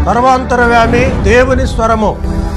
సర్వాంతరవ్యామి దేవుని స్వరము.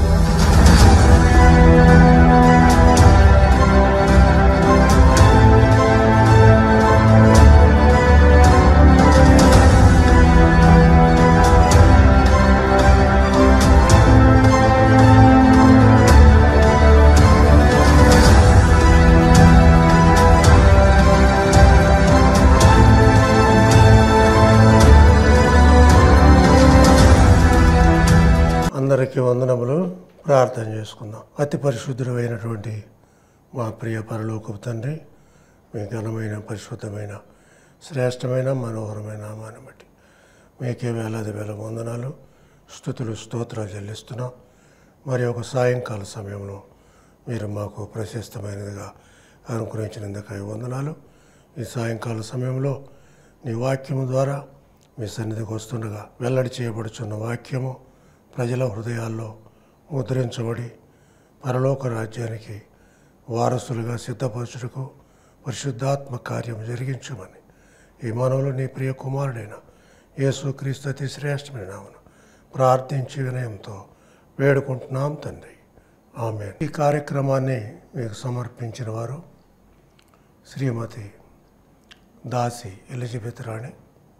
అందరికీ వందనములు. ప్రార్థన చేసుకుందాం. అతి పరిశుద్ధుడైనటువంటి మా ప్రియ పరలోకపు తండ్రి, మీ ఘనమైన పరిశుద్ధమైన శ్రేష్టమైన మనోహరమైన నామాన్ని బట్టి మీకే వేలాది వేల వందనాలు, స్తుతులు, స్తోత్రాలు చెల్లిస్తున్నాం. మరి ఒక సాయంకాల సమయంలో మీరు మాకు ప్రశస్తమైనదిగా అనుగ్రహించినందుకై వందనాలు. ఈ సాయంకాల సమయంలో నీ వాక్యము ద్వారా మీ సన్నిధికి వస్తుండగా వెల్లడి చేయబడుచున్న వాక్యము ప్రజల హృదయాల్లో ముద్రించబడి పరలోక రాజ్యానికి వారసులుగా సిద్ధపరచుటకు పరిశుద్ధాత్మ కార్యం జరిగించమని ఈ మనవులు నీ ప్రియ కుమారుడైన యేసుక్రీస్తు అతి శ్రేష్టమైన నామమున ప్రార్థించి వినయంతో వేడుకుంటున్నాం తండ్రి, ఆమేన్. ఈ కార్యక్రమాన్ని మీకు సమర్పించిన వారు శ్రీమతి దాసి ఎలిజబెత్ రాణి,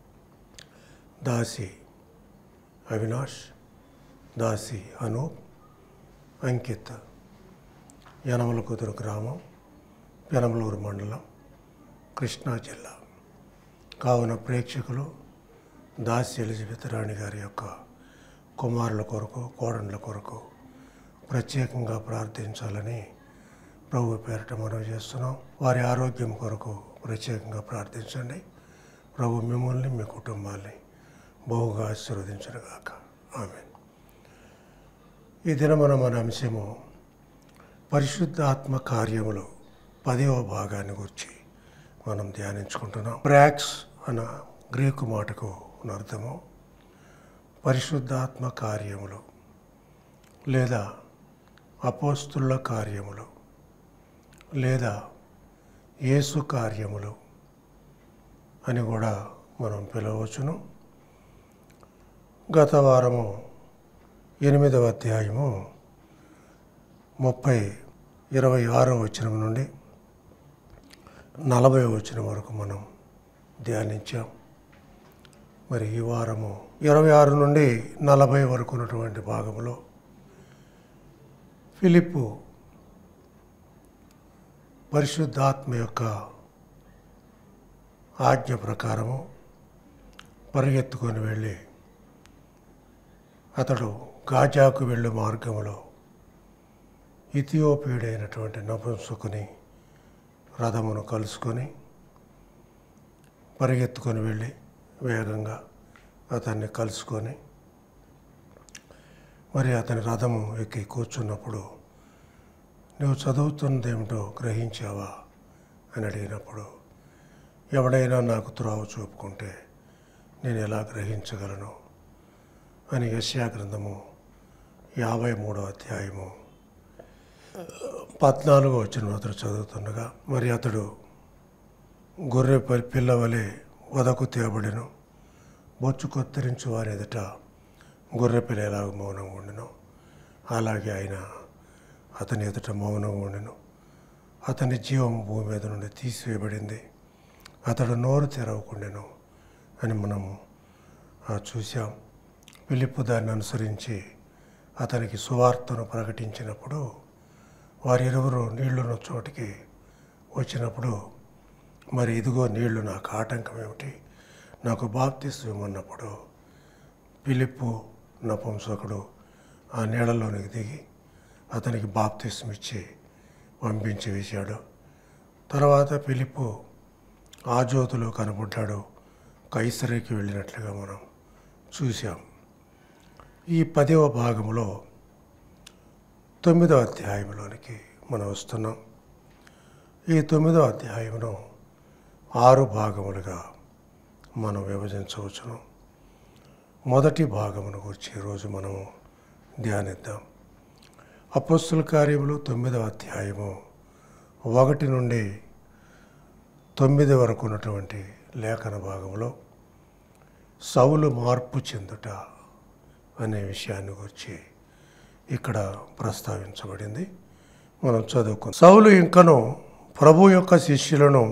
దాసి అవినాష్, దాసి అనూప్, అంకిత్, యనమలకుదురు గ్రామం, పెనమలూరు మండలం, కృష్ణా జిల్లా. కావున ప్రేక్షకులు దాసి ఎలిజబెత్ రాణి గారి యొక్క కుమారుల కొరకు, కోడళ్ళ కొరకు ప్రత్యేకంగా ప్రార్థించాలని ప్రభు పేరిట మనవి చేస్తున్నాం. వారి ఆరోగ్యం కొరకు ప్రత్యేకంగా ప్రార్థించండి. ప్రభు మిమ్మల్ని, మీ కుటుంబాన్ని బహుగా ఆశీర్వదించునుగాక. ఆమేన్. ఈ దినమున మన అంశము పరిశుద్ధాత్మ కార్యములు 10వ భాగాన్ని గురించి మనం ధ్యానించుకుంటున్నాం. ప్రాక్స్ అన్న గ్రీకు మాటకు అర్థము పరిశుద్ధాత్మ కార్యములు లేదా అపోస్తుల కార్యములు లేదా యేసు కార్యములు అని కూడా మనం పిలవచ్చును. గత వారము 8వ అధ్యాయము 26వ వచనం నుండి 40వ వచనం వరకు మనం ధ్యానించాం. మరి ఈ వారము 26 నుండి 40 వరకు ఉన్నటువంటి భాగంలో ఫిలిప్పు పరిశుద్ధాత్మ యొక్క ఆజ్ఞ ప్రకారము పరిగెత్తుకొని వెళ్ళి అతడు గాజాకు వెళ్ళు మార్గంలో ఇథియోపియుడైనటువంటి నపుంసకుని రథమును కలుసుకొని పరిగెత్తుకొని వెళ్ళి వేగంగా అతన్ని కలుసుకొని మరి అతని రథము ఎక్కి కూర్చున్నప్పుడు, నువ్వు చదువుతున్నదేమిటో గ్రహించావా అని అడిగినప్పుడు, ఎవడైనా నాకు త్రోవ చూపుకుంటే నేను ఎలా గ్రహించగలను అని యెషయా గ్రంథము 53వ అధ్యాయము 14వ వచనం అతడు చదువుతుండగా, మరి అతడు గొర్రె పిల్లవలే వదకు తేబడిను, బొచ్చు కొత్తరించు వారి ఎదుట గొర్రె పిల్ల ఎలాగ మౌనంగా ఉండెను అలాగే ఆయన అతని ఎదుట మౌనంగా ఉండెను. అతని జీవం భూమి మీద నుండి తీసివేయబడింది, అతడు నోరు తెరవకుండెను అని మనము చూసాం. ఫిలిప్పు దాన్ని అనుసరించి అతనికి సువార్తను ప్రకటించినప్పుడు వారిరువురు నీళ్లున్న చోటికి వచ్చినప్పుడు, మరి ఇదిగో నీళ్లు, నాకు ఆటంకం ఏమిటి, నాకు బాప్తిస్మం ఇవ్వమన్నప్పుడు ఫిలిప్పు నపుంసకుడు ఆ నీళ్ళలోనికి దిగి అతనికి బాప్తిస్మం ఇచ్చి పంపించి వేశాడు. తర్వాత ఫిలిప్పు ఆ జ్యోతిలో కనబడ్డాడు, కైసరికి వెళ్ళినట్లుగా మనం చూసాం. ఈ 10వ భాగంలో 9వ అధ్యాయంలోనికి మనం వస్తున్నాం. ఈ 9వ అధ్యాయమును 6 భాగములుగా మనం విభజించవచ్చును. మొదటి భాగమును గురించి ఈరోజు మనం ధ్యానిద్దాం. అపోస్తుల కార్యములు 9వ అధ్యాయము 1 నుండి 9 వరకు ఉన్నటువంటి లేఖన భాగంలో సౌలు మార్పు చెందుట అనే విషయాన్ని గురించి ఇక్కడ ప్రస్తావించబడింది. మనం చదువుకుందాం. సౌలు ఇంకను ప్రభు యొక్క శిష్యులను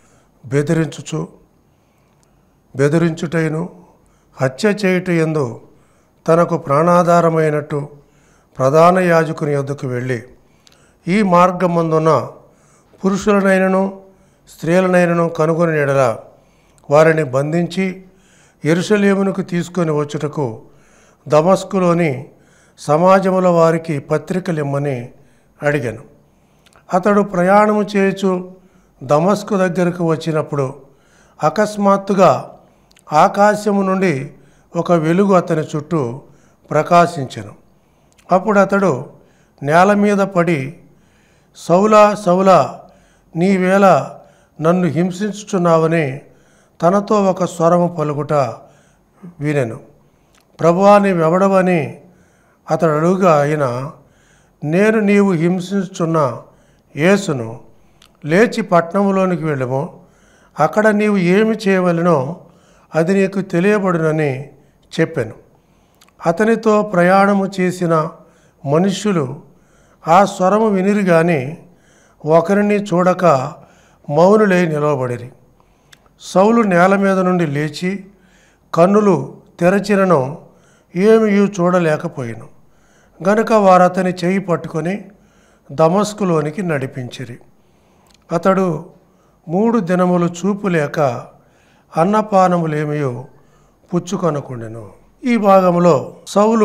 బెదిరించుటైను హత్య చేయుటయందు తనకు ప్రాణాధారమైనట్టు ప్రధాన యాజకుని యొద్దకు వెళ్ళి, ఈ మార్గమందున పురుషులనైనను స్త్రీలనైనను కనుగొని ఎడల వారిని బంధించి యెరూషలేమునకు తీసుకొని వచ్చుటకు దమస్కులోని సమాజముల వారికి పత్రికలిమ్మని అడిగాను. అతడు ప్రయాణము చేయుచు దమస్కు దగ్గరకు వచ్చినప్పుడు అకస్మాత్తుగా ఆకాశము నుండి ఒక వెలుగు అతని చుట్టూ ప్రకాశించెను. అప్పుడు అతడు నేల మీద పడి, సౌలా సౌలా, నీవేళ నన్ను హింసించుచున్నావని తనతో ఒక స్వరము పలుకుట వినెను. ప్రభువా, నీవెవడవని అతడు అడుగుగా, ఆయన, నేను నీవు హింసించుచున్న యేసును. లేచి పట్టణంలోనికి వెళ్ళము, అక్కడ నీవు ఏమి చేయవలెనో అది నీకు తెలియబడునని చెప్పాను. అతనితో ప్రయాణము చేసిన మనుష్యులు ఆ స్వరము వినిరి గాని ఒకరిని చూడక మౌనులై నిలవబడిరి. సౌలు నేల మీద నుండి లేచి కన్నులు తెరచినను ఏమీ చూడలేకపోయాను గనుక వారు అతని చేయి పట్టుకొని దమస్కులోనికి నడిపించిరి. అతడు 3 దినములు చూపు లేక అన్నపానములేమియో పుచ్చుకొనకుండెను. ఈ భాగంలో సౌలు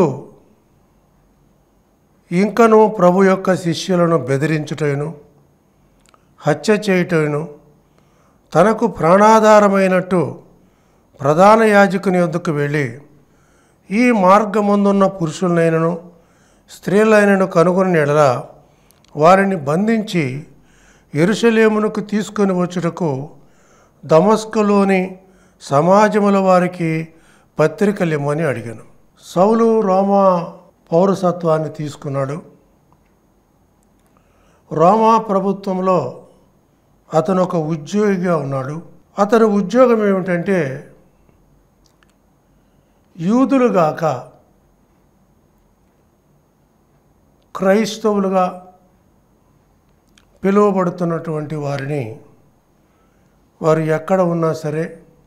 ఇంకను ప్రభు యొక్క శిష్యులను బెదిరించుటను హత్య చేయుటను తనకు ప్రాణాధారమైనట్టు ప్రధాన యాజకుని యొద్దకు వెళ్ళి, ఈ మార్గమందున్న పురుషులనైనను స్త్రీలైనను కనుగొని ఎడల వారిని బంధించి యెరూషలేమునకు తీసుకొని వచ్చుటకు దమస్కులోని సమాజముల వారికి పత్రికలిమ్మని అడిగాను. సౌలు రోమా పౌరసత్వాన్ని తీసుకున్నాడు. రోమా ప్రభుత్వంలో అతను ఒక ఉద్యోగిగా ఉన్నాడు. అతని ఉద్యోగం ఏమిటంటే, యూదులుగాక క్రైస్తవులుగా పిలువబడుతున్నటువంటి వారిని, వారు ఎక్కడ ఉన్నా సరే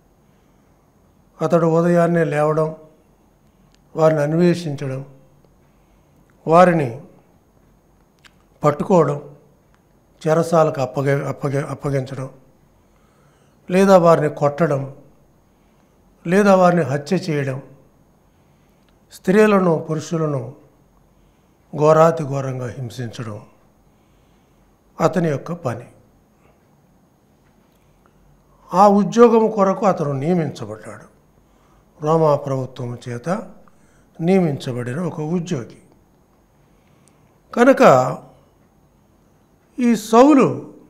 అతడు ఉదయాన్నే లేవడం, వారిని అన్వేషించడం, వారిని పట్టుకోవడం, చెరసాలకు అప్పగించడం, లేదా వారిని కొట్టడం, లేదా వారిని హత్య చేయడం, స్త్రీలను పురుషులను ఘోరాతి ఘోరంగా హింసించడం అతని యొక్క పని. ఆ ఉద్యోగం కొరకు అతను నియమించబడ్డాడు. రోమా ప్రభుత్వం చేత నియమించబడిన ఒక ఉద్యోగి. కనుక ఈ సౌలు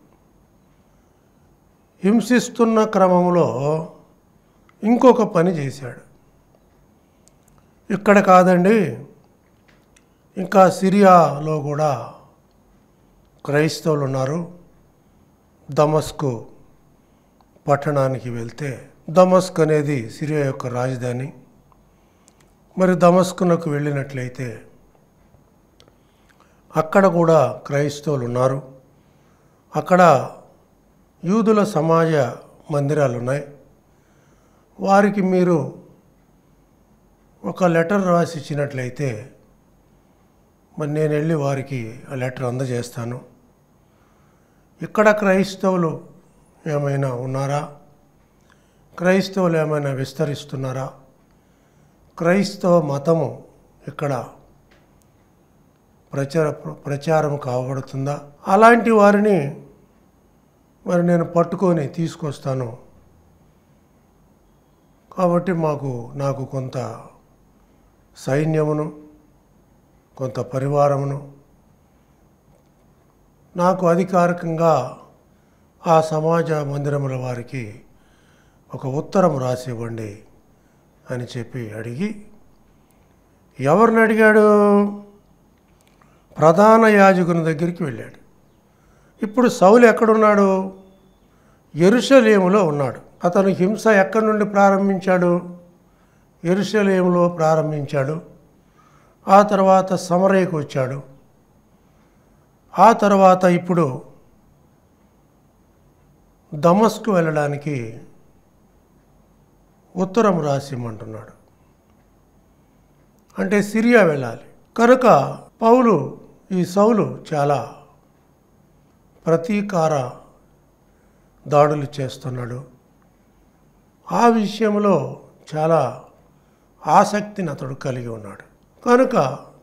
హింసిస్తున్న క్రమంలో ఇంకొక పని చేశాడు. ఇక్కడ కాదండి, ఇంకా సిరియాలో కూడా క్రైస్తవులు ఉన్నారు. దమస్కు పట్టణానికి వెళ్తే, దమస్క్ అనేది సిరియా యొక్క రాజధాని. మరి దమస్కునకు వెళ్ళినట్లయితే అక్కడ కూడా క్రైస్తవులు ఉన్నారు. అక్కడ యూదుల సమాజ మందిరాలు ఉన్నాయి. వారికి మీరు ఒక లెటర్ రాసి ఇచ్చినట్లయితే మరి నేను వెళ్ళి వారికి ఆ లెటర్ అందజేస్తాను. ఇక్కడ క్రైస్తవులు ఏమైనా ఉన్నారా, క్రైస్తవులు ఏమైనా విస్తరిస్తున్నారా, క్రైస్తవ మతము ఇక్కడ ప్రచారం కావబడుతుందా, అలాంటి వారిని మరి నేను పట్టుకొని తీసుకొస్తాను. కాబట్టి నాకు కొంత సైన్యమును, కొంత పరివారమును, నాకు అధికారికంగా ఆ సమాజ మందిరముల వారికి ఒక ఉత్తరం రాసి ఇవ్వండి అని చెప్పి అడిగి, ఎవరిని అడిగాడు? ప్రధాన యాజకుని దగ్గరికి వెళ్ళాడు. ఇప్పుడు సౌలు ఎక్కడున్నాడు? యెరూషలేములో ఉన్నాడు. అతను హింస ఎక్కడి నుండి ప్రారంభించాడు? యెరూషలేములో ప్రారంభించాడు. ఆ తర్వాత సమరయకు వచ్చాడు. ఆ తర్వాత ఇప్పుడు దమస్కు వెళ్ళడానికి ఉత్తరం రాసిమ్మంటున్నాడు. అంటే సిరియా వెళ్ళాలి. కనుక ఈ సౌలు చాలా ప్రతీకార దాడులు చేస్తున్నాడు. ఆ విషయంలో చాలా ఆసక్తిని అతడు కలిగి ఉన్నాడు. కనుక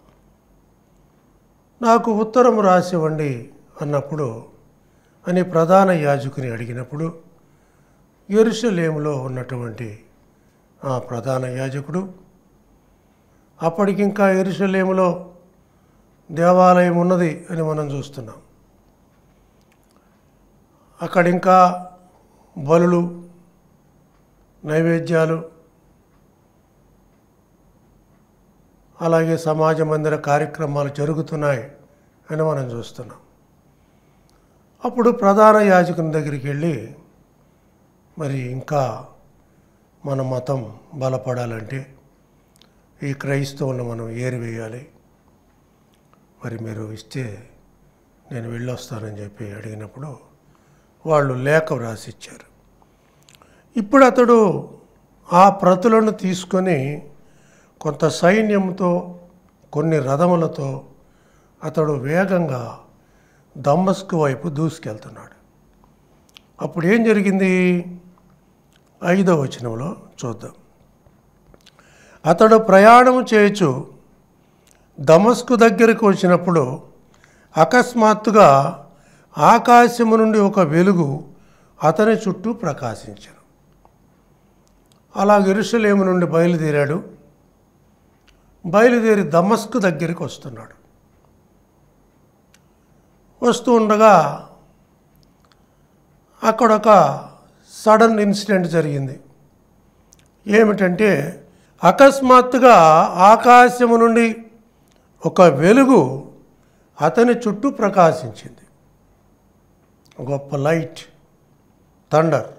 నాకు ఉత్తరం రాసివ్వండి అన్నప్పుడు అని ప్రధాన యాజకుని అడిగినప్పుడు యెరూషలేములో ఉన్నటువంటి ఆ ప్రధాన యాజకుడు, అప్పటికింకా యెరూషలేములో దేవాలయం ఉన్నది అని మనం చూస్తున్నాం. అక్కడింకా బలులు, నైవేద్యాలు, అలాగే సమాజ మందిర కార్యక్రమాలు జరుగుతున్నాయి అని మనం చూస్తున్నాం. అప్పుడు ప్రధాన యాజకుని దగ్గరికి వెళ్ళి, మరి ఇంకా మన మతం బలపడాలంటే ఈ క్రైస్తవులను మనం ఏరివేయాలి, మరి మీరు ఇస్తే నేను వెళ్ళొస్తానని చెప్పి అడిగినప్పుడు వాళ్ళు లేఖ వ్రాసిచ్చారు. ఇప్పుడు అతడు ఆ ప్రతులను తీసుకొని కొంత సైన్యంతో, కొన్ని రథములతో అతడు వేగంగా దమస్కు వైపు దూసుకెళ్తున్నాడు. అప్పుడు ఏం జరిగింది? 5వ వచనంలో చూద్దాం. అతడు ప్రయాణం చేయొచ్చు దమస్కు దగ్గరకు వచ్చినప్పుడు అకస్మాత్తుగా ఆకాశము నుండి ఒక వెలుగు అతని చుట్టూ ప్రకాశించెను. అలా యెరూషలేము నుండి బయలుదేరి దమస్కు దగ్గరికి వస్తున్నాడు. వస్తూ ఉండగా అక్కడొక సడన్ ఇన్సిడెంట్ జరిగింది. ఏమిటంటే అకస్మాత్తుగా ఆకాశము నుండి ఒక వెలుగు అతని చుట్టూ ప్రకాశించింది. గొప్ప లైట్, థండర్,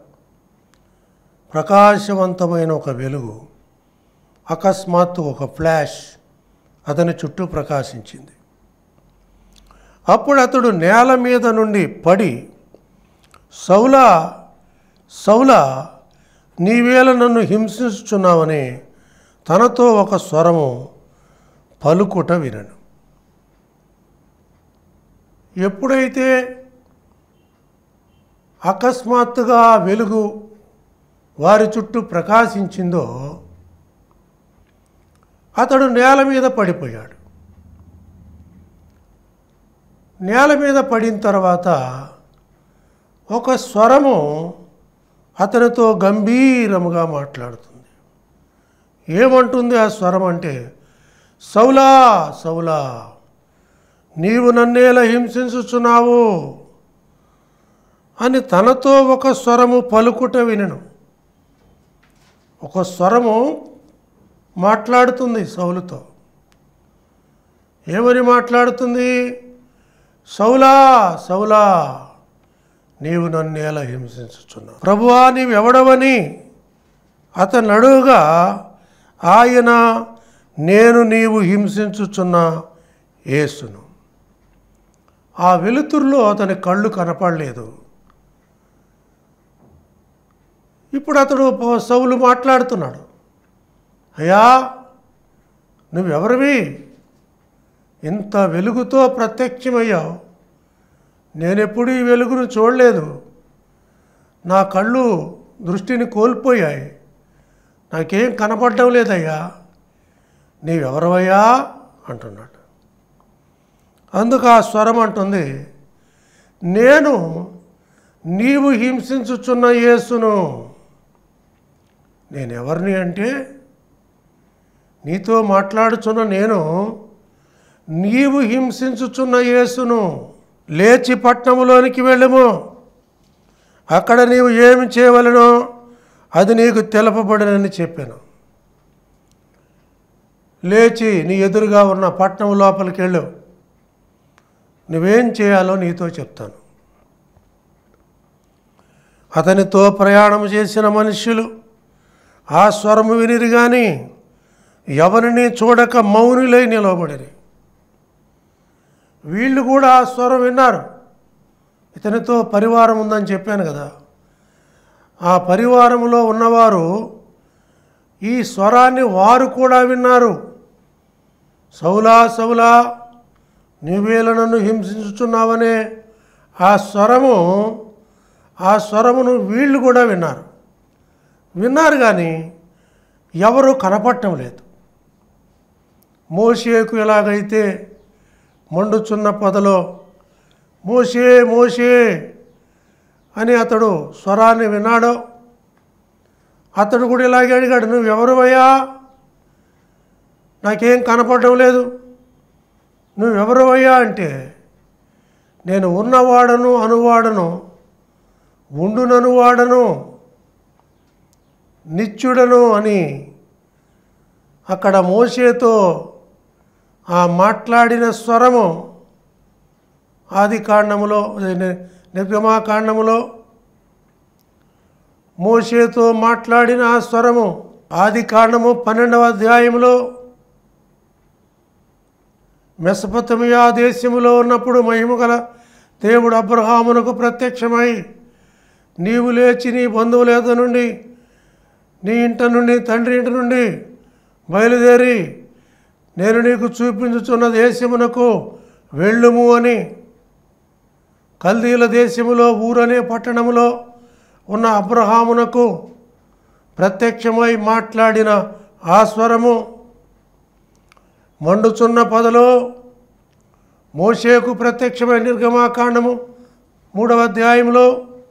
ప్రకాశవంతమైన ఒక వెలుగు, అకస్మాత్తు ఒక ఫ్లాష్ అతని చుట్టూ ప్రకాశించింది. అప్పుడు అతడు నేల మీద నుండి పడి, సౌలా సౌలా, నీవేళ నన్ను హింసించుచున్నావని తనతో ఒక స్వరము పలుకుట వినను. ఎప్పుడైతే అకస్మాత్తుగా వెలుగు వారి చుట్టూ ప్రకాశించిందో అతడు నేల మీద పడిపోయాడు. నేల మీద పడిన తర్వాత ఒక స్వరము అతనితో గంభీరముగా మాట్లాడుతుంది. ఏమంటుంది ఆ స్వరం అంటే, సౌలా సౌలా, నీవు నన్నేలా హింసించుచున్నావు అని తనతో ఒక స్వరము పలుకుట వినను. ఒక స్వరము మాట్లాడుతుంది సౌలుతో. ఏమని మాట్లాడుతుంది? సౌలా సౌలా, నీవు నన్ను ఎలా హింసించుచున్నావు? ప్రభువా, నీవెవడవని అతను అడుగుగా ఆయన, నేను నీవు హింసించుచున్న యేసును. ఆ వెలుతురులో అతని కళ్ళు కనపడలేదు. ఇప్పుడు అతడు సౌలు మాట్లాడుతున్నాడు. అయ్యా, నువ్వెవరివి? ఇంత వెలుగుతో ప్రత్యక్షమయ్యావు. నేనెప్పుడు ఈ వెలుగును చూడలేదు. నా కళ్ళు దృష్టిని కోల్పోయాయి. నాకేం కనపడడం లేదయ్యా. నీవెవరవయ్యా అంటున్నాడు. అందుకు ఆ స్వరం అంటుంది, నేను నీవు హింసించుచున్న యేసును. నేనెవరిని అంటే, నీతో మాట్లాడుచున్న నేను నీవు హింసించుచున్న యేసును. లేచి పట్టణములోనికి వెళ్ళము, అక్కడ నీవు ఏమి చేయవలెనో అది నీకు తెలపబడినని చెప్పాను. లేచి నీ ఎదురుగా ఉన్న పట్టణం లోపలికి వెళ్ళు, నువ్వేం చేయాలో నీతో చెప్తాను. అతనితో ప్రయాణం చేసిన మనుష్యులు ఆ స్వరము వినిరి కానీ ఎవరిని చూడక మౌనులై నిలవబడిరి. వీళ్ళు కూడా ఆ స్వరం విన్నారు. ఇతనితో పరివారం ఉందని చెప్పాను కదా. ఆ పరివారంలో ఉన్నవారు ఈ స్వరాన్ని వారు కూడా విన్నారు. సౌలా సౌలా, నీవేళ నన్ను హింసించుచున్నావనే ఆ స్వరమును వీళ్ళు కూడా విన్నారు కానీ ఎవరు కనపడటం లేదు. మోషేకు ఎలాగైతే మండుచున్న పొదలో మోషే మోషే అని అతడు స్వరాన్ని విన్నాడో, అతడు కూడా ఇలాగే అడిగాడు, నువ్వెవరువయ్యా, నాకేం కనపడడం లేదు, నువ్వెవరువయ్యా అంటే, నేను ఉన్నవాడను అనువాడను, ఉండుననువాడను, నిత్యుడను అని అక్కడ మోషేతో ఆ మాట్లాడిన స్వరము ఆదికాండములో, నిర్గమాకాండములో మోషేతో మాట్లాడిన ఆ స్వరము ఆదికాండము 12వ అధ్యాయంలో మెసొపొతేమియా దేశములో ఉన్నప్పుడు మహిమగల దేవుడు అబ్రహామునకు ప్రత్యక్షమై, నీవు లేచి నీ బంధువుల యొద్ద నుండి, నీ ఇంట నుండి, తండ్రి ఇంటి నుండి బయలుదేరి నేను నీకు చూపించుచున్న దేశమునకు వెళ్ళుము అని కల్దీల దేశములో ఊరనే పట్టణములో ఉన్న అబ్రహామునకు ప్రత్యక్షమై మాట్లాడిన ఆ స్వరము మండుచున్న పొదలో మోషేకు ప్రత్యక్షమై నిర్గమాకాండము 3వ అధ్యాయంలో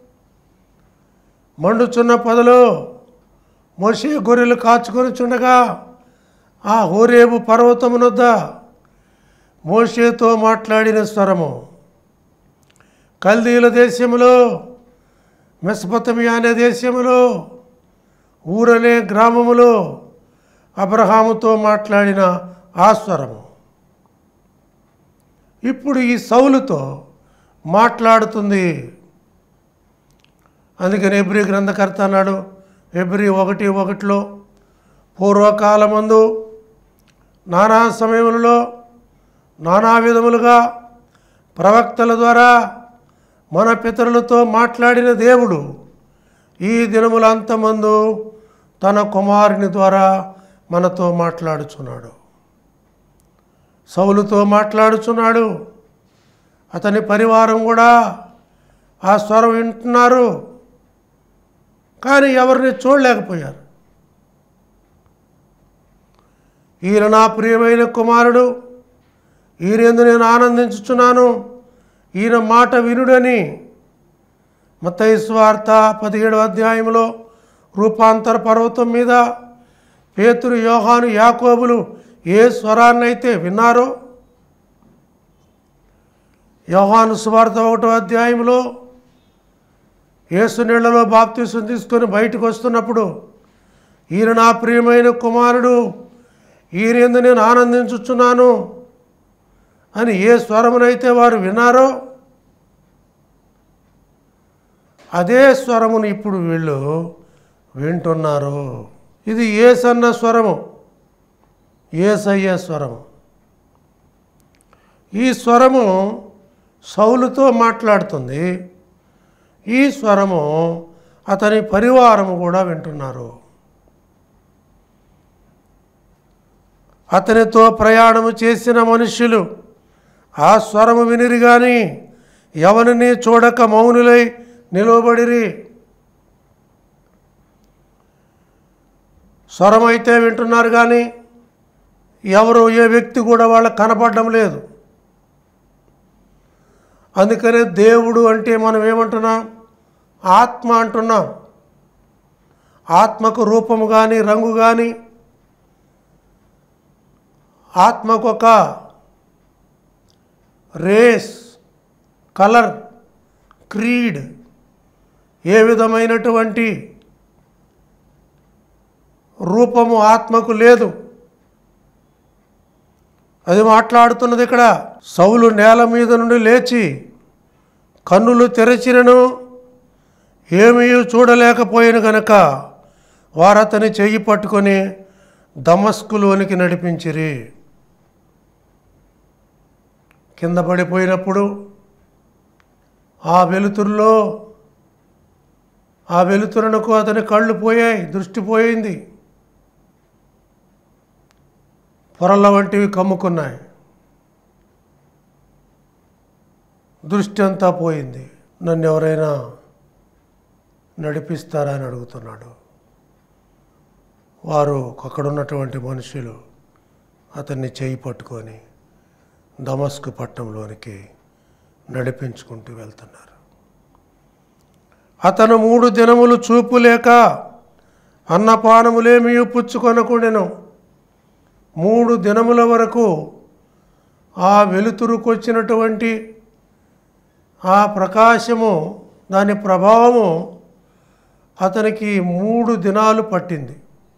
మండుచున్న పొదలో మోషే గొర్రెలు కాచుకొని చుండగా ఆ హోరేబు పర్వతమునొద్ద మోషేతో మాట్లాడిన స్వరము కల్దీల దేశములో మెసొపొతేమియా అనే దేశములో ఊరనే గ్రామములో అబ్రహాముతో మాట్లాడిన ఆ స్వరము ఇప్పుడు ఈ సౌలుతో మాట్లాడుతుంది. అందుకని హెబ్రీ గ్రంథకర్త అన్నాడు, హెబ్రీ 1:1 పూర్వకాలమందు నానా సమయములలో నానా విధములుగా ప్రవక్తల ద్వారా మన పితరులతో మాట్లాడిన దేవుడు ఈ దినముల అంతమందు తన కుమారుని ద్వారా మనతో మాట్లాడుచున్నాడు. సౌలుతో మాట్లాడుచున్నాడు. అతని పరివారం కూడా ఆ స్వరం వింటున్నారు, కానీ ఎవరిని చూడలేకపోయారు. ఈయన నా ప్రియమైన కుమారుడు, ఈయనందు నేను ఆనందించుచున్నాను, ఈయన మాట వినుడని మత్తయి సువార్త 17వ అధ్యాయంలో రూపాంతర పర్వతం మీద పేతురు, యోహాను, యాకోబులు ఏ స్వరాన్నైతే విన్నారో, యోహాను సువార్త 1వ అధ్యాయంలో యేసు నీళ్లలో బాప్తిసం తీసుకొని బయటకు వస్తున్నప్పుడు ఈయన నా ప్రియమైన కుమారుడు, ఈయనందు నేను ఆనందించుచున్నాను అని ఏ స్వరమునైతే వారు విన్నారో అదే స్వరమును ఇప్పుడు వీళ్ళు వింటున్నారు. ఇది యేసన్న స్వరము, యేసయ్య స్వరము. ఈ స్వరము సౌలుతో మాట్లాడుతుంది. ఈ స్వరము అతని పరివారము కూడా వింటున్నారు. అతనితో ప్రయాణము చేసిన మనుష్యులు ఆ స్వరము వినిరి గాని ఎవరిని చూడక మౌనులై నిలవబడిరి. స్వరం అయితే వింటున్నారు కానీ ఎవరు ఏ వ్యక్తి కూడా వాళ్ళకి కనపడడం లేదు. అందుకనే దేవుడు అంటే మనం ఏమంటున్నాం? ఆత్మ అంటున్నాం. ఆత్మకు రూపము కానీ రంగు కానీ, ఆత్మకు ఒక రేస్, కలర్, క్రీడ్, ఏ విధమైనటువంటి రూపము ఆత్మకు లేదు. అది మాట్లాడుతున్నది ఇక్కడ. సౌలు నేల మీద నుండి లేచి కన్నులు తెరచినను ఏమీ చూడలేకపోయిన గనక వారతని చెయ్యి పట్టుకొని దమస్కులోనికి నడిపించిరి. కింద పడిపోయినప్పుడు ఆ వెలుతురునకు అతని కళ్ళు పోయాయి, దృష్టి పోయింది, పొరల వంటివి కమ్ముకున్నాయి, దృష్టి అంతా పోయింది. నన్ను ఎవరైనా నడిపిస్తారా అని అడుగుతున్నాడు. వారు అక్కడున్నటువంటి మనుషులు అతన్ని చేయి పట్టుకొని దమస్కు పట్టణంలోనికి నడిపించుకుంటూ వెళ్తున్నారు. అతను 3 దినములు చూపు లేక అన్నపానములేమీ పుచ్చుకొనకుండెను. 3 దినముల వరకు ఆ వెలుతురుకొచ్చినటువంటి ఆ ప్రకాశము, దాని ప్రభావము అతనికి 3 దినాలు పట్టింది.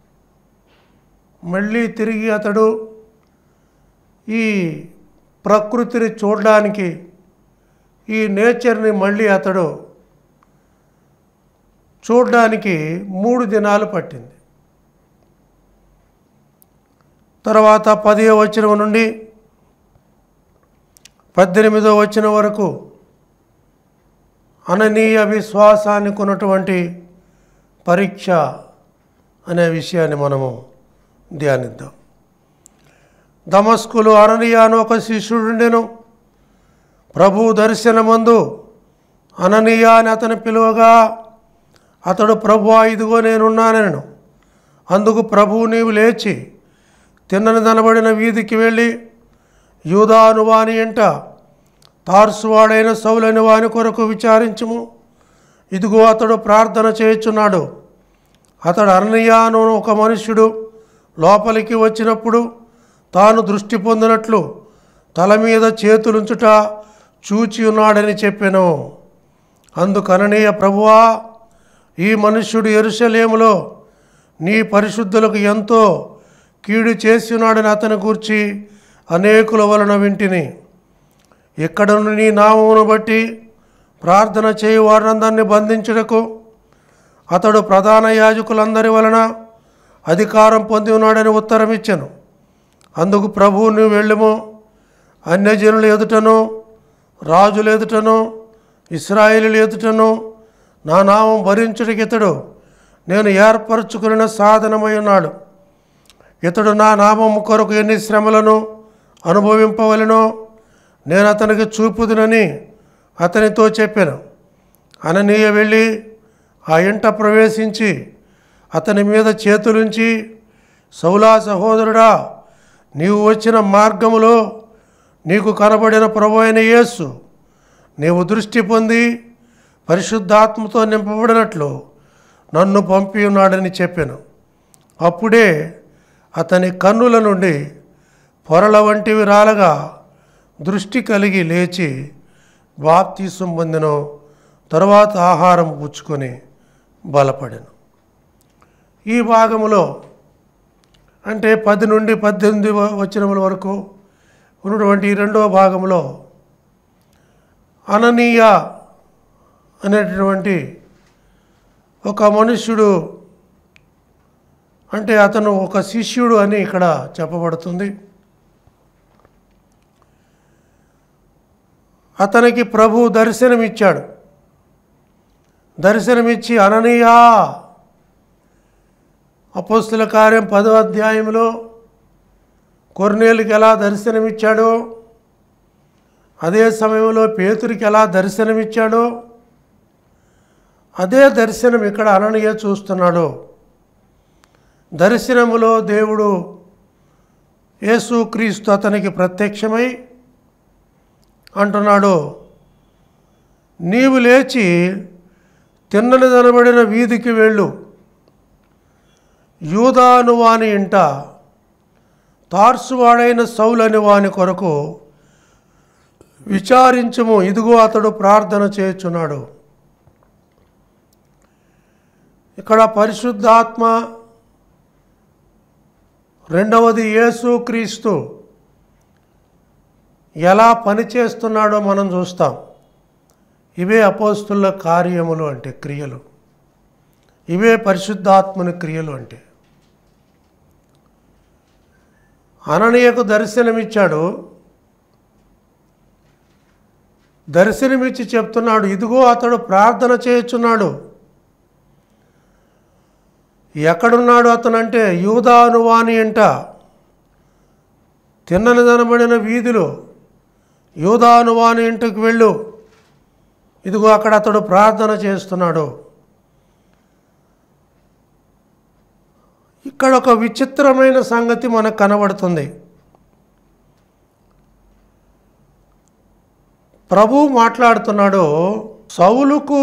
మళ్ళీ తిరిగి అతడు ఈ ప్రకృతిని చూడడానికి, ఈ నేచర్ని మళ్ళీ అతడు చూడడానికి 3 దినాలు పట్టింది. తర్వాత 10వ వచనం నుండి 18వ వచనం వరకు అననీయ విశ్వాసానికి ఉన్నటువంటి పరీక్ష అనే విషయాన్ని మనము ధ్యానిద్దాం. దమస్కులో అననీయ అని ఒక శిష్యుడుండెను. ప్రభు దర్శనమందు అననీయ అని అతను పిలువగా అతడు, ప్రభువా, ఇదిగో నేనున్నానెను. అందుకు ప్రభువు, నీవు లేచి తిన్నని దనబడిన వీధికి వెళ్ళి యూదా అను వాని ఎంట తార్సువాడైన సౌలని వాని కొరకు విచారించుము. ఇదిగో అతడు ప్రార్థన చేయుచున్నాడు. అతడు అననీయ అను ఒక మనుష్యుడు లోపలికి వచ్చినప్పుడు తాను దృష్టి పొందినట్లు తల మీద చేతులుంచుట చూచి ఉన్నాడని చెప్పెను. అందుకు అననీయ, ప్రభువా, ఈ మనుష్యుడు యెరూషలేములో నీ పరిశుద్ధులకు ఎంతో కీడు చేసి ఉన్నాడని అతని గూర్చి అనేకుల వలన వింటిని. ఇక్కడ నీ నామమును బట్టి ప్రార్థన చేయు వారందరినీ బంధించుటకు అతడు ప్రధాన యాజకులందరి వలన అధికారం పొంది ఉన్నాడని ఉత్తరం ఇచ్చెను. అందుకు ప్రభువు, నువ్వు వెళ్ళుము, అన్యజనుల ఎదుటను రాజుల ఎదుటను ఇశ్రాయేలీయుల ఎదుటను నా నామం భరించుటకి ఇతడు నేను ఏర్పరచుకున్న సాధనమై ఉన్నాడు. ఇతడు నా నామము కొరకు ఎన్ని శ్రమలను అనుభవింపవలెనో నేను అతనికి చూపుదునని అతనితో చెప్పాను. అననీయ వెళ్ళి ఆ ఇంట ప్రవేశించి అతని మీద చేతులుంచి, సౌలా సహోదరుడా, నీవు వచ్చిన మార్గములో నీకు కనబడిన ప్రభువైన యేసు నీవు దృష్టి పొంది పరిశుద్ధాత్మతో నింపబడినట్లు నన్ను పంపి ఉన్నాడని చెప్పాను. అప్పుడే అతని కన్నుల నుండి పొరల వంటివి రాలగా దృష్టి కలిగి లేచి బాప్తీసం పొందెను. తరువాత ఆహారం పుచ్చుకొని బలపడెను. ఈ భాగములో అంటే 10 నుండి 18 వచనముల వరకు ఉన్నటువంటి ఈ 2వ భాగంలో అననీయ అనేటటువంటి ఒక మనుష్యుడు, అంటే అతను ఒక శిష్యుడు అని ఇక్కడ చెప్పబడుతుంది. అతనికి ప్రభు దర్శనమిచ్చాడు. దర్శనమిచ్చి, అననీయా, అపోస్తుల కార్యం 10వ అధ్యాయంలో కొర్నేలుకి ఎలా దర్శనమిచ్చాడో, అదే సమయంలో పేతురికి ఎలా దర్శనమిచ్చాడో, అదే దర్శనం ఇక్కడ అననీయ చూస్తున్నాడు. దర్శనములో దేవుడు యేసుక్రీస్తు అతనికి ప్రత్యక్షమై అంటున్నాడు, నీవు లేచి తిన్నని దనబడిన వీధికి వెళ్ళు, యూదా అను వాని ఇంట తార్సువాడైన సౌలని వాని కొరకు విచారించుము. ఇదిగో అతడు ప్రార్థన చేయుచున్నాడు. ఇక్కడ పరిశుద్ధాత్మ, రెండవది యేసుక్రీస్తు ఎలా పనిచేస్తున్నాడో మనం చూస్తాం. ఇవే అపోస్తుల కార్యములు అంటే క్రియలు, ఇవే పరిశుద్ధాత్మని క్రియలు అంటే. అననీయకు దర్శనమిచ్చాడు. దర్శనమిచ్చి చెప్తున్నాడు, ఇదిగో అతడు ప్రార్థన చేయుచున్నాడు. ఎక్కడున్నాడు అతనంటే యూదా అనువాని అంట. తిన్నని దనబడిన వీధిలో యూదా అనువాని ఇంటికి వెళ్ళు, ఇదిగో అక్కడ అతడు ప్రార్థన చేస్తున్నాడు. ఇక్కడ ఒక విచిత్రమైన సంగతి మనకు కనబడుతుంది. ప్రభువు మాట్లాడుతున్నాడు, సౌలుకు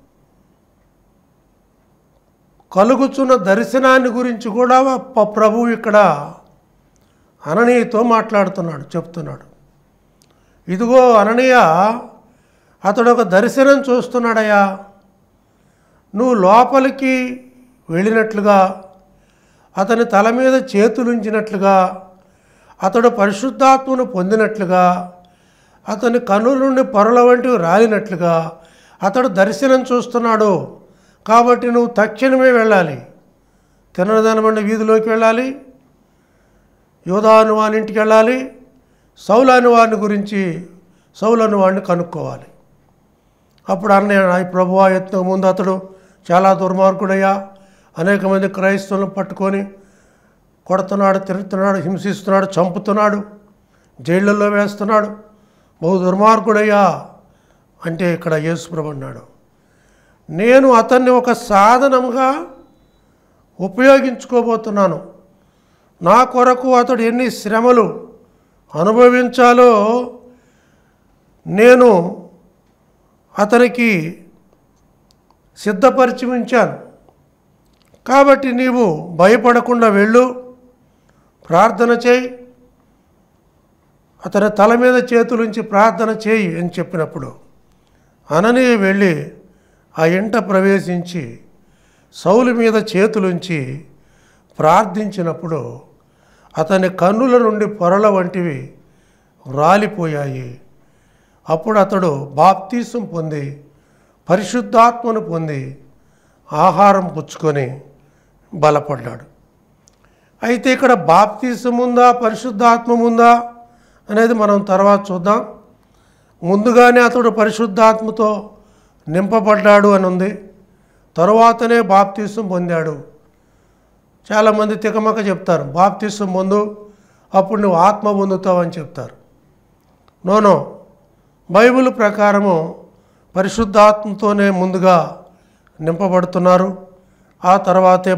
కలుగుచున్న దర్శనాన్ని గురించి కూడా ప్రభువు ఇక్కడ అననీయతో మాట్లాడుతున్నాడు, చెప్తున్నాడు. ఇదిగో అననీయ, అతడు ఒక దర్శనం చూస్తున్నాడయ్యా. నువ్వు లోపలికి వెళ్ళినట్లుగా, అతని తల మీద చేతులుంచినట్లుగా, అతడు పరిశుద్ధాత్మను పొందినట్లుగా, అతని కన్నుల నుండి పొరల వంటివి రాలినట్లుగా అతడు దర్శనం చూస్తున్నాడు. కాబట్టి నువ్వు తక్షణమే వెళ్ళాలి, తిన్నదనబడిన వీధిలోకి వెళ్ళాలి, యూదా అనువాని ఇంటికి వెళ్ళాలి, సౌలు అనువాని గురించి సౌలు అనువాడిని కనుక్కోవాలి. అప్పుడు అన్నయ్య, ప్రభువా, ఎత్తు ముందు అతడు చాలా దుర్మార్గుడయ్యా, అనేక మంది క్రైస్తవులను పట్టుకొని కొడుతున్నాడు, తిరుగుతున్నాడు, హింసిస్తున్నాడు, చంపుతున్నాడు, జైళ్ళల్లో వేస్తున్నాడు, బహు దుర్మార్గుడయ్యా అంటే ఇక్కడ యేసు ప్రభు అన్నాడు, నేను అతన్ని ఒక సాధనముగా ఉపయోగించుకోబోతున్నాను. నా కొరకు అతడు ఎన్ని శ్రమలు అనుభవించాలో నేను అతనికి సిద్ధపరిచి ఉంచాను. కాబట్టి నీవు భయపడకుండా వెళ్ళు, ప్రార్థన చేయి, అతని తల మీద చేతులుంచి ప్రార్థన చేయి అని చెప్పినప్పుడు అననీయ వెళ్ళి ఆ ఇంట ప్రవేశించి సౌలు మీద చేతులుంచి ప్రార్థించినప్పుడు అతని కన్నుల నుండి పొరల వంటివి రాలిపోయాయి. అప్పుడు అతడు బాప్తీసం పొంది పరిశుద్ధాత్మను పొంది ఆహారం పుచ్చుకొని బలపడ్డాడు. అయితే ఇక్కడ బాప్తీసం ఉందా, పరిశుద్ధాత్మ ఉందా అనేది మనం తర్వాత చూద్దాం. ముందుగానే అతడు పరిశుద్ధాత్మతో నింపబడ్డాడు అని ఉంది, తరువాతనే బాప్తీసం పొందాడు. చాలామంది తికమక చెప్తారు, బాప్తీసం పొందు అప్పుడు నువ్వు ఆత్మ పొందుతావు అని చెప్తారు. నోనో, బైబిల్ ప్రకారము పరిశుద్ధాత్మతోనే ముందుగా నింపబడుతున్నారు, ఆ తర్వాతే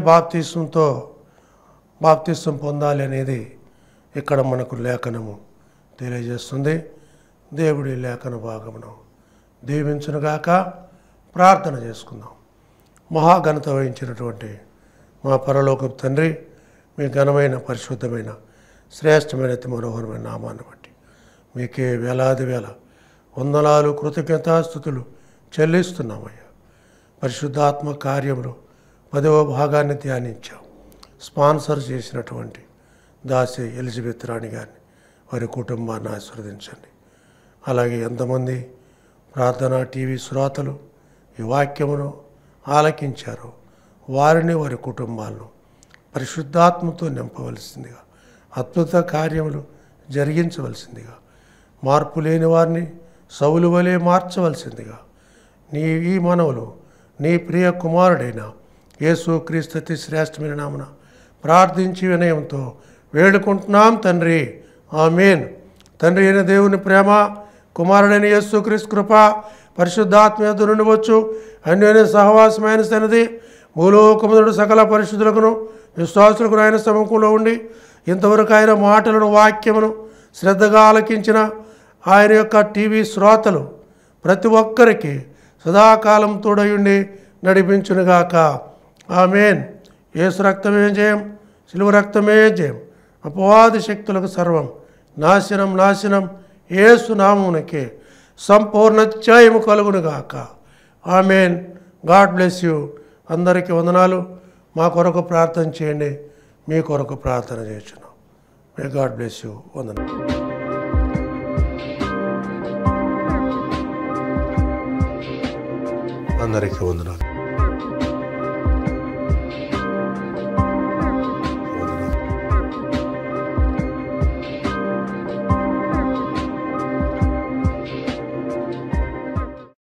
బాప్తీసం పొందాలి అనేది ఇక్కడ మనకు లేఖనము తెలియజేస్తుంది. దేవుడి లేఖన భాగమును దీవించునుగాక. ప్రార్థన చేసుకుందాం. మహాఘనత వహించినటువంటి మా పరలోకపు తండ్రి, మీ ఘనమైన పరిశుద్ధమైన శ్రేష్టమైన అతి మనోహరమైన నామాన్ని బట్టి మీకే వేలాది వేల వందనాలు కృతజ్ఞతాస్తుతులు చెల్లిస్తున్నామయ్యా. పరిశుద్ధాత్మ కార్యములు 10వ భాగాన్ని ధ్యానించాం. స్పాన్సర్ చేసినటువంటి దాసి ఎలిజబెత్ రాణి గారిని, వారి కుటుంబాన్ని ఆశీర్వదించండి. అలాగే ఎంతమంది ప్రార్థనా టీవీ శ్రోతలు ఈ వాక్యమును ఆలకించారో వారిని, వారి కుటుంబాలను పరిశుద్ధాత్మతో నింపవలసిందిగా, అద్భుత కార్యములు జరిగించవలసిందిగా, మార్పు లేని వారిని సౌలు వలె మార్చవలసిందిగా ఈ మనవులు నీ ప్రియ కుమారుడైన యేసు క్రీస్తు అతి శ్రేష్టమైన నామమున ప్రార్థించి వినయంతో వేడుకుంటున్నాం తండ్రి, ఆమేన్. తండ్రి అయిన దేవుని ప్రేమ, కుమారుడైన యేసు క్రీస్తు కృప, పరిశుద్ధాత్మ యొద్ద నుండి వచ్చు అన్యోన్య సహవాసమైన సన్నిధి భూలోకమునుడు సకల పరిశుద్ధులకును విశ్వాసులకు ఆయన సముఖంలో ఉండి ఇంతవరకు ఆయన మాటలను, వాక్యమును శ్రద్ధగా ఆలకించిన ఆయన యొక్క టీవీ శ్రోతలు ప్రతి ఒక్కరికి సదాకాలం తోడయుండి నడిపించునుగాక. ఆమేన్. యేసు రక్తమే జయం, శిలువ రక్తమే జయం. అపవాది శక్తులకు సర్వం నాశనం నాశనం. యేసు నామమునకే సంపూర్ణ జయము కలుగునుగాక. ఆమేన్. God bless you. అందరికీ వందనాలు. మా కొరకు ప్రార్థన చేయండి, మీ కొరకు ప్రార్థన చేస్తున్నాం. May God bless you. వందనాలు. అందరికీ వందనాలు.